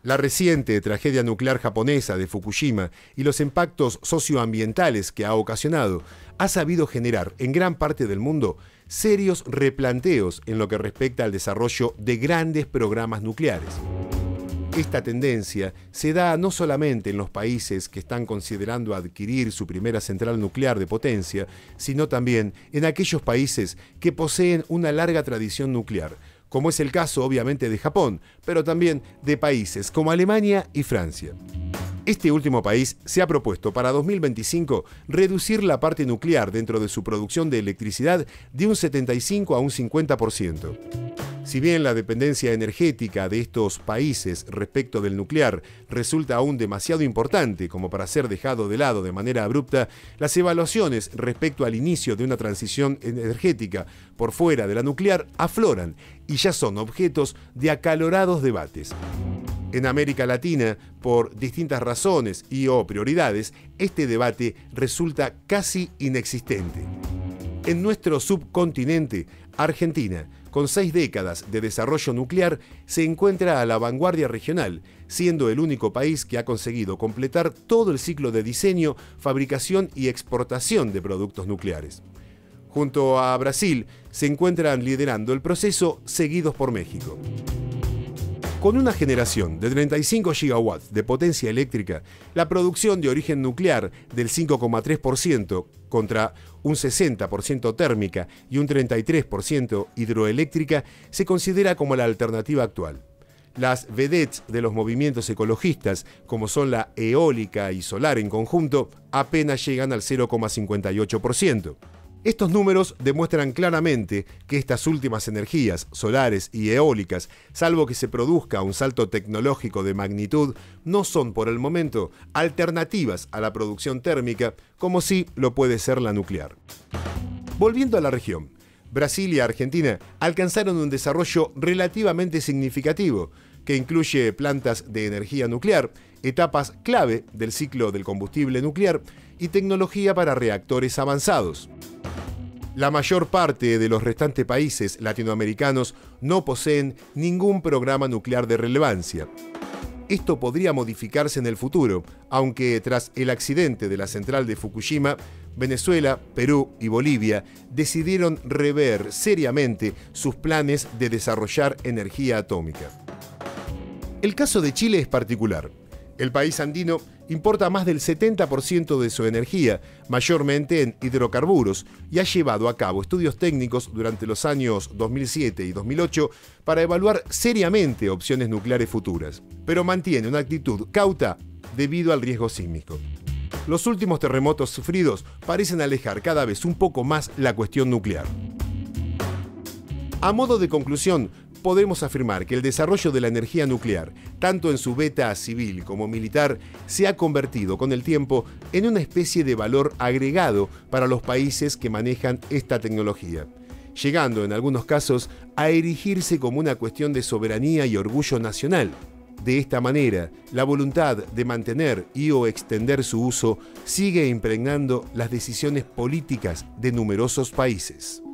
La reciente tragedia nuclear japonesa de Fukushima y los impactos socioambientales que ha ocasionado ha sabido generar en gran parte del mundo serios replanteos en lo que respecta al desarrollo de grandes programas nucleares. Esta tendencia se da no solamente en los países que están considerando adquirir su primera central nuclear de potencia, sino también en aquellos países que poseen una larga tradición nuclear, como es el caso obviamente de Japón, pero también de países como Alemania y Francia. Este último país se ha propuesto para 2025 reducir la parte nuclear dentro de su producción de electricidad de un 75 a un 50%. Si bien la dependencia energética de estos países respecto del nuclear resulta aún demasiado importante como para ser dejado de lado de manera abrupta, las evaluaciones respecto al inicio de una transición energética por fuera de la nuclear afloran y ya son objetos de acalorados debates. En América Latina, por distintas razones y/o prioridades, este debate resulta casi inexistente. En nuestro subcontinente, Argentina, con 6 décadas de desarrollo nuclear, se encuentra a la vanguardia regional, siendo el único país que ha conseguido completar todo el ciclo de diseño, fabricación y exportación de productos nucleares. Junto a Brasil, se encuentran liderando el proceso, seguidos por México. Con una generación de 35 gigawatts de potencia eléctrica, la producción de origen nuclear del 5,3% contra un 60% térmica y un 33% hidroeléctrica se considera como la alternativa actual. Las vedettes de los movimientos ecologistas, como son la eólica y solar en conjunto, apenas llegan al 0,58%. Estos números demuestran claramente que estas últimas energías, solares y eólicas, salvo que se produzca un salto tecnológico de magnitud, no son por el momento alternativas a la producción térmica, como sí lo puede ser la nuclear. Volviendo a la región, Brasil y Argentina alcanzaron un desarrollo relativamente significativo, que incluye plantas de energía nuclear, etapas clave del ciclo del combustible nuclear y tecnología para reactores avanzados. La mayor parte de los restantes países latinoamericanos no poseen ningún programa nuclear de relevancia. Esto podría modificarse en el futuro, aunque tras el accidente de la central de Fukushima, Venezuela, Perú y Bolivia decidieron rever seriamente sus planes de desarrollar energía atómica. El caso de Chile es particular. El país andino importa más del 70% de su energía, mayormente en hidrocarburos, y ha llevado a cabo estudios técnicos durante los años 2007 y 2008 para evaluar seriamente opciones nucleares futuras, pero mantiene una actitud cauta debido al riesgo sísmico. Los últimos terremotos sufridos parecen alejar cada vez un poco más la cuestión nuclear. A modo de conclusión, podemos afirmar que el desarrollo de la energía nuclear, tanto en su beta civil como militar, se ha convertido con el tiempo en una especie de valor agregado para los países que manejan esta tecnología, llegando en algunos casos a erigirse como una cuestión de soberanía y orgullo nacional. De esta manera, la voluntad de mantener y/o extender su uso sigue impregnando las decisiones políticas de numerosos países.